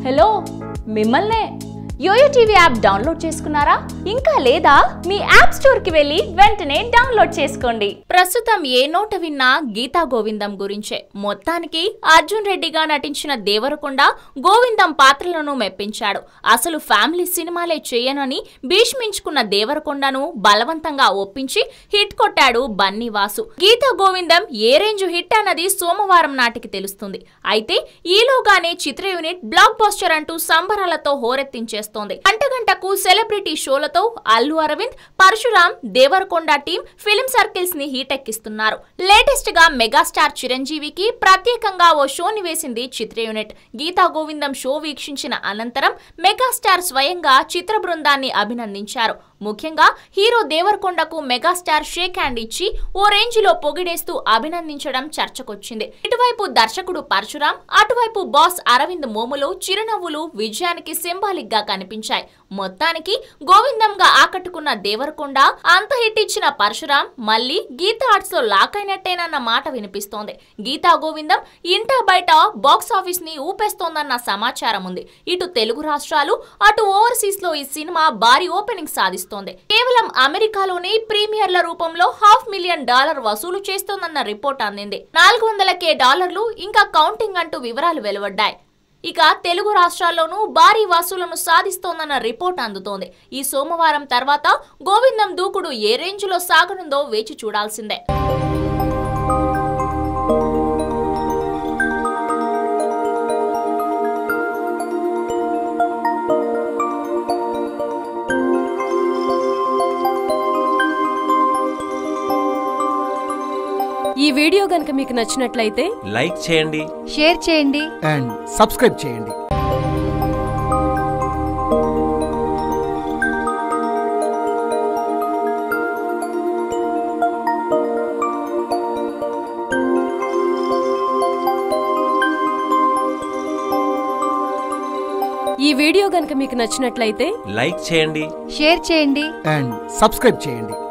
Hello మిమ్మల్నే yo-yo TV app download చేసుకున్నారా? ఇంకా లేదా? మీ యాప్ స్టోర్ కి వెళ్ళి వెంటనే డౌన్లోడ్ చేసుకోండి. ప్రస్తుతం ఏ నోట విన్నా గీతా గోవిందం గురించే. మొత్తానికి అర్జున్ రెడ్డిగా నటించిన దేవరకొండ గోవిందం పాత్రలను మెప్పించాడు. అసలు ఫ్యామిలీ సినిమాలే చేయనని భీష్మించుకున్న దేవరకొండను బలవంతంగా ఒప్పించి హిట్ కొట్టాడు బన్నీవాసు. గీతా గోవిందం ఏ రేంజ్ హిట్ అన్నది సోమవారం నాటికి తెలుస్తుంది. అయితే ఈలోగానే చిత్ర యూనిట్ బ్లాక్ బస్టర్ అంటూ సంబరాలతో హోరెత్తించేస్తుంది. గంటకు సెలబ్రిటీ షోలతో Allu Aravind, Parasuram, Devarakonda team film circles ని హీట్ ఎక్కిస్తున్నారు. లేటెస్ట్ గా మెగాస్టార్ చిరంజీవికి ప్రత్యేకంగా ఓ షోని వేసింది చిత్ర యూనిట్. గీతా గోవిందం షో వీక్షించిన అనంతరం మెగాస్టార్ స్వయంగా చిత్ర బృందాన్ని అభినందించారు. ముఖ్యంగా హీరో దేవరకొండకు మెగాస్టార్ షేక్ హ్యాండ్ ఇచ్చి ఓ రేంజ్ లో పొగిడేస్తూ అభినందించడం చర్చకొచ్చింది. ఇటువైపు దర్శకుడు పరశురాం, అటువైపు బాస్ అరవింద్ మోములు చిరునవ్వులు విజయానికి సింబాలిక్ గా కనిపించాయి. మొత్తానికి గోవిందంగా ఆకట్టుకున్న దేవరకొండ, అంత హిట్ ఇచ్చిన పరశురాం మళ్లీ గీతా ఆర్ట్స్ లో లాక్ అయినట్టేనన్న మాట వినిపిస్తోంది. గీతా గోవిందం ఇంటా బయట బాక్స్ ఆఫీస్ ని ఊపేస్తోందన్న సమాచారం ఉంది. ఇటు తెలుగు రాష్ట్రాలు, అటు ఓవర్సీస్ లో ఈ సినిమా భారీ ఓపెనింగ్ సాధిస్తుంది. కేవలం అమెరికాలోనే ప్రీమియర్ల రూపంలో $500,000 వసూలు చేస్తోందన్న రిపోర్ట్ అందింది. $400,000 ఇంకా కౌంటింగ్ అంటూ వివరాలు వెలువడ్డాయి. ఇక తెలుగు రాష్ట్రాల్లోనూ భారీ వసూలను సాధిస్తోందన్న రిపోర్ట్ అందుతోంది. ఈ సోమవారం తర్వాత గోవిందం దూకుడు ఏ రేంజ్ లో సాగనుందో వేచి చూడాల్సిందే. ఈ వీడియో గనుక మీకు నచ్చినట్లయితే లైక్ చేయండి, షేర్ చేయండి అండ్ సబ్స్క్రైబ్ చేయండి. ఈ వీడియో గనుక మీకు నచ్చినట్లయితే లైక్ చేయండి, షేర్ చేయండి అండ్ సబ్స్క్రైబ్ చేయండి.